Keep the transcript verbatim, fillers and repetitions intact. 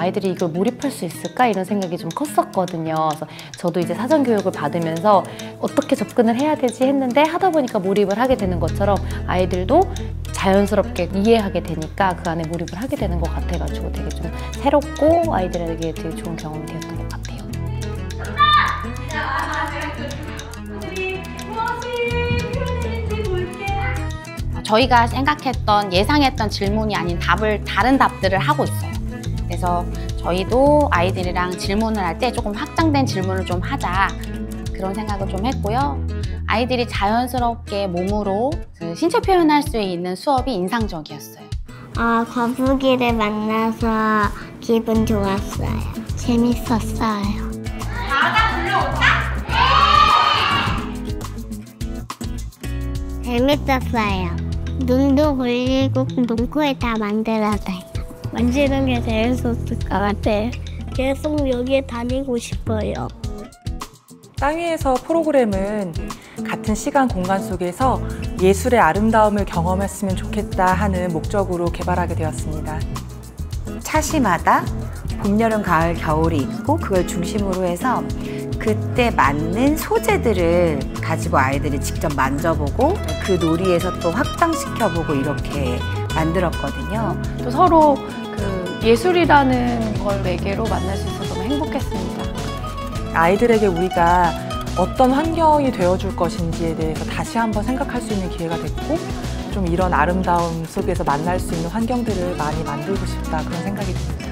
아이들이 이걸 몰입할 수 있을까 이런 생각이 좀 컸었거든요. 그래서 저도 이제 사전 교육을 받으면서 어떻게 접근을 해야 되지 했는데 하다 보니까 몰입을 하게 되는 것처럼 아이들도 자연스럽게 이해하게 되니까 그 안에 몰입을 하게 되는 것 같아가지고 되게 좀 새롭고 아이들에게 되게 좋은 경험이 되었던 것 같아요. 저희가 생각했던, 예상했던 질문이 아닌 답을, 다른 답들을 하고 있어요. 그래서 저희도 아이들이랑 질문을 할 때 조금 확장된 질문을 좀 하자, 그런 생각을 좀 했고요. 아이들이 자연스럽게 몸으로 그 신체 표현할 수 있는 수업이 인상적이었어요. 아, 거북이를 만나서 기분 좋았어요. 재밌었어요. 바다 불러올까? 재밌었어요. 눈도 굴리고 눈코에 다 만들어서요. 만지는 게 재밌었을 것 같아요. 계속 여기에 다니고 싶어요. 땅 위에서 프로그램은 같은 시간 공간 속에서 예술의 아름다움을 경험했으면 좋겠다 하는 목적으로 개발하게 되었습니다. 차시마다 봄, 여름, 가을, 겨울이 있고 그걸 중심으로 해서 그때 맞는 소재들을 가지고 아이들이 직접 만져보고 그 놀이에서 또 확장시켜보고 이렇게 만들었거든요. 또 서로 그 예술이라는 걸 매개로 만날 수 있어서 너무 행복했습니다. 아이들에게 우리가 어떤 환경이 되어줄 것인지에 대해서 다시 한번 생각할 수 있는 기회가 됐고 좀 이런 아름다움 속에서 만날 수 있는 환경들을 많이 만들고 싶다 그런 생각이 듭니다.